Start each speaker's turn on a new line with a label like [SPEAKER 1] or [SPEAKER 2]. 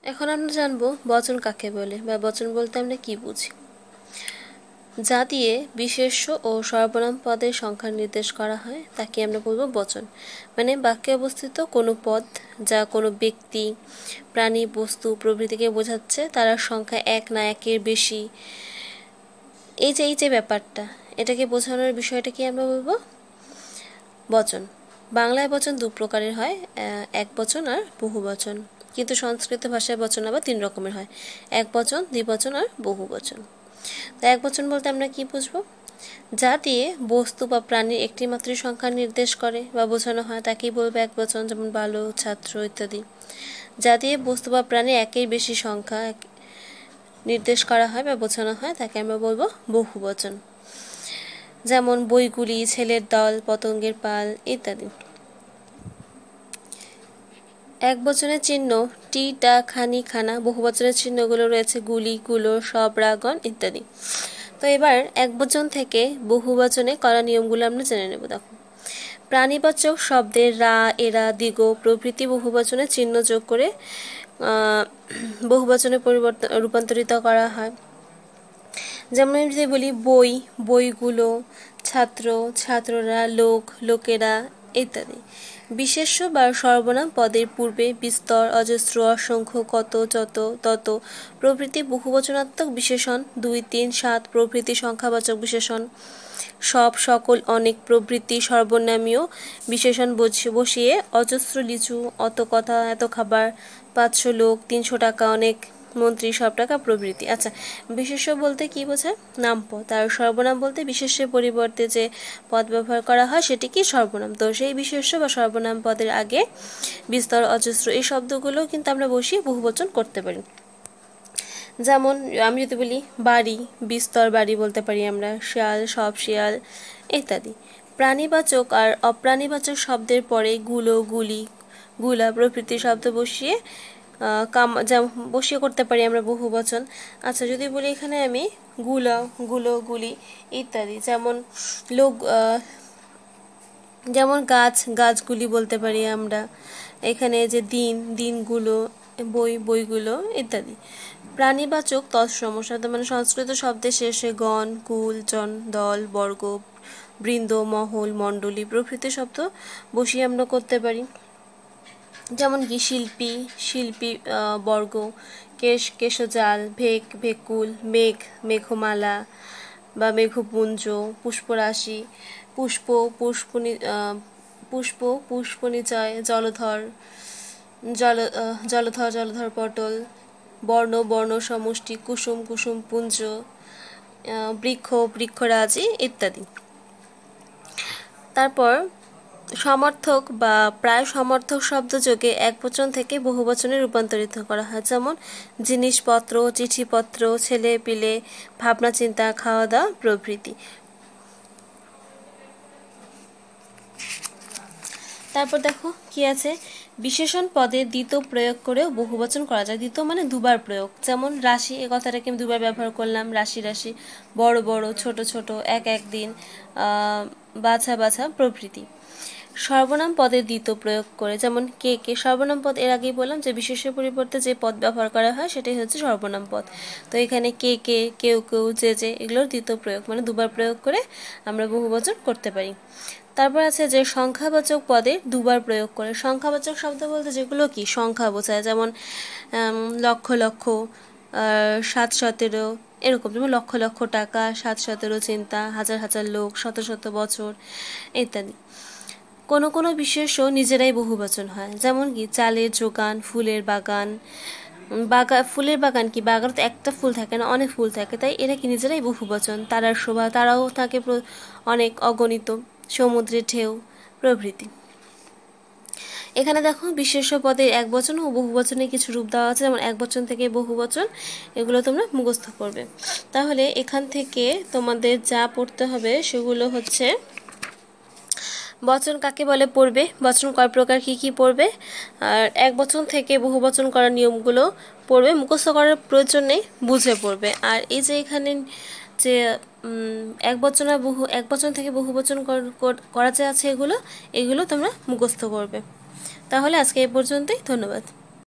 [SPEAKER 1] এখন আমরা জানবো বচন কাকে বলে বা বচন বলতে আমরা কি বুঝি। যা দিয়ে বিশেষ্য ও সর্বনাম পদের সংখ্যা নির্দেশ করা হয় তাকে আমরা বলবো বচন। মানে বাক্যে অবস্থিত কোনো পদ যা কোনো ব্যক্তি, প্রাণী, বস্তু প্রভৃতিকে বোঝাচ্ছে, তার সংখ্যা এক না একের বেশি, এই যে ব্যাপারটা, এটাকে বোঝানোর বিষয়টাকে আমরা বলবো বচন। বাংলায় বচন দু প্রকারের হয়, এক বচন আর বহু বচন। কিন্তু সংস্কৃত ভাষায় বচন আবার তিন রকমের হয়, এক বচন, দ্বিবচন আর বহু বচন। তো এক বচন বলতে আমরা কি বুঝবো? যা দিয়ে বস্তু বা প্রাণীর একটি মাত্র সংখ্যা নির্দেশ করে বা বোঝানো হয় তাকেই বলবো এক বচন, যেমন বালক, ছাত্র ইত্যাদি। যা দিয়ে বস্তু বা প্রাণীর একের বেশি সংখ্যা নির্দেশ করা হয় বা বোঝানো হয় তাকে আমরা বলবো বহু বচন, যেমন বইগুলি, ছেলের দল, পতঙ্গের পাল ইত্যাদি। এক বচনের চিহ্ন টি, টা, খানি, খানা। বহু বচনের চিহ্নগুলো রয়েছে গুলি, গুলো, সব, রাগণ ইত্যাদি। তো এবার এক বচন থেকে বহু বচনে করা নিয়মগুলো আমরা জেনে নেব। দেখো, প্রাণীবাচক শব্দের রা, এরা, দিগ প্রভৃতি বহু বচনে চিহ্ন যোগ করে বহু বচনে রূপান্তরিত করা হয়। যেমন আমি যদি বলি বই, বইগুলো, ছাত্র, ছাত্ররা, লোক, লোকেরা ইত্যাদি। বিশেষ্য বা সর্বনাম পদের পূর্বে বিস্তর, অজস্র, অসংখ্য, কত, যত, তত প্রভৃতি বহুবচনাত্মক বিশেষণ, 2, 3, 7 প্রভৃতি সংখ্যাবাচক বিশেষণ, সব, সকল, অনেক প্রভৃতি সর্বনামীয় বিশেষণ বসিয়ে অজস্র লিচু, অত কথা, এত খাবার, 500 লোক, 300 টাকা, অনেক মন্ত্রী, সব টাকা প্রভৃতি। আচ্ছা, বিশেষ্য বলতে কি বোঝায়? নাম পদ। আর সর্বনাম বলতে বিশেষ্যের পরিবর্তে যে পদ ব্যবহার করা হয় সেটি কি? সর্বনাম। তো সেই বিশেষ্য বা সর্বনাম পদের আগে বিস্তর, অজস্র এই শব্দগুলো কিন্তু আমরা বসিয়ে বহুবচন করতে পারি। যেমন আমি যদি বলি বাড়ি, বিস্তর বাড়ি বলতে পারি আমরা, শিয়াল, সব শিয়াল ইত্যাদি। প্রাণীবাচক আর অপ্রাণীবাচক শব্দের পরে গুলো, গুলি, গুলা প্রভৃতি শব্দ বসিয়ে বসিয়ে করতে পারি আমরা বহু বচন। আচ্ছা, যদি বলি এখানে আমি গুলা, গুলো, গুলি ইত্যাদি, যেমন গাছ, গাছগুলি বলতে পারি আমরা। এখানে যে দিন, দিনগুলো, বই, বইগুলো ইত্যাদি। প্রাণীবাচক তৎসম শব্দ মানে সংস্কৃত শব্দের শেষে গণ, কুল, জন, দল, বর্গ, বৃন্দ, মহল, মণ্ডলী প্রভৃতি শব্দ বসিয়ে আমরা করতে পারি। যেমন কি শিল্পী, শিল্পী বর্গ, কেশ, কেশজাল, ভেক, ভেকুল, মেঘ, মেঘমালা বা মেঘপুঞ্জ, পুষ্পরাশি, পুষ্প, পুষ্পনিচয়, জলধর, জলধর পটল, বর্ণ, বর্ণ সমষ্টি, কুসুম, কুসুম পুঞ্জ, বৃক্ষ, বৃক্ষরাজি ইত্যাদি। তারপর সমর্থক বা প্রায় সমর্থক শব্দ যোগে এক বচন থেকে বহু বচনে রূপান্তরিত করা হয়। যেমন জিনিসপত্র, চিঠিপত্র, ছেলে পিলে, ভাবনা চিন্তা, খাওয়া দাওয়া প্রভৃতি। তারপর দেখো কি আছে, বিশেষণ পদে দ্বিতীয় প্রয়োগ করেও বহুবচন করা যায়। দ্বিতীয় মানে দুবার প্রয়োগ। যেমন রাশি, এ কথাটাকে আমি দুবার ব্যবহার করলাম, রাশি রাশি, বড় বড়, ছোট ছোট, এক এক দিন, বাছা বাছা প্রভৃতি। সর্বনাম পদের দ্বিতীয় প্রয়োগ করে, যেমন কে কে। সর্বনাম পদ এর আগেই বললাম যে বিশেষের পরিবর্তে যে পদ ব্যবহার করা হয় সেটাই হচ্ছে সর্বনাম পদ। তো এখানে কে কে, কেউ কেউ, যে এগুলোর দ্বিতীয় প্রয়োগ মানে দুবার প্রয়োগ করে আমরা বহুবচন করতে পারি। তারপর আছে যে সংখ্যাবাচক পদে দুবার প্রয়োগ করে। সংখ্যাবাচক শব্দ বলতে যেগুলো কি সংখ্যা বোঝায়, যেমন লক্ষ লক্ষ, 7 17 এরকম। যেমন লক্ষ লক্ষ টাকা, 7 17 চিন্তা, হাজার হাজার লোক, শত শত বছর ইত্যাদি। কোনো কোনো বিশেষ্য নিজেরাই বহুবচন হয়, যেমন কি চালের যোগান, ফুলের বাগান। ফুলের বাগান কি, বাগান তো একটা ফুল থাকে না, অনেক ফুল থাকে, তাই এরা কি নিজেরাই বহুবচন। তারার শোভা, তারাও থাকে অনেক, অগণিত। সমুদ্রের ঢেউ প্রভৃতি। এখানে দেখো বিশেষ্য পদে এক বচন ও বহু বচনের কিছু রূপ দেওয়া আছে, যেমন এক বচন থেকে বহু বচন, এগুলো তোমরা মুখস্থ করবে। তাহলে এখান থেকে তোমাদের যা পড়তে হবে সেগুলো হচ্ছে বচন কাকে বলে পড়বে, বচন কয় প্রকার, কি কি পড়বে, আর এক বচন থেকে বহু বচন করার নিয়মগুলো পড়বে। মুখস্থ করার প্রয়োজন নেই, বুঝে পড়বে। আর এই যে এখানে যে এক বচন থেকে বহু বচন করা যে আছে এগুলো তোমরা মুখস্থ করবে। তাহলে আজকে এই পর্যন্তই, ধন্যবাদ।